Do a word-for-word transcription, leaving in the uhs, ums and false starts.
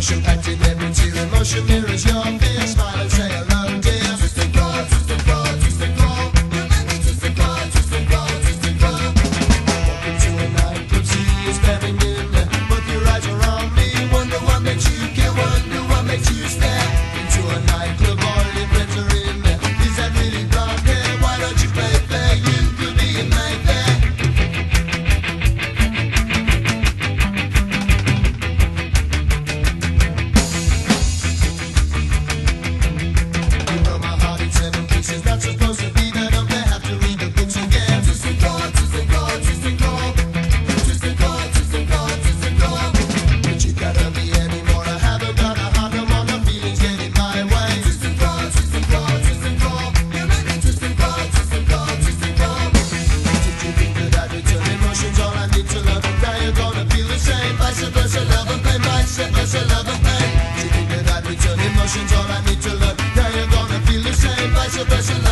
emotion, acting every tear emotion mirrors your fear. Smile and say hello, dear. Twist and claw, twist and claw, twist and claw. Twist and claw, twist and claw, twist and claw. Walk into a nightclub, see you staring in there. Both your eyes are on me. Wonder what makes you care, wonder what makes you stare. Into a nightclub, all your friends are in there. Is that really blonde hair? Why don't you play fair? You could be a nightmare. Not supposed to be that up there, have to read the books again. Twist and claw, twist and claw, twist and claw. Twist and claw, twist and claw, twist and claw. But you gotta be anymore. I haven't got a heart, I'm on the feelings getting my way. Twist and claw, twist and claw, twist and claw. You make me twist and claw, twist and claw, twist and claw. Did you think that I'd return emotions? All I need to love. Now you're gonna feel the same. Vice versa, love and pain. Vice versa, love and pain. Did you think that I'd return emotions? All I need to love. Now you're gonna feel the same. Vice versa.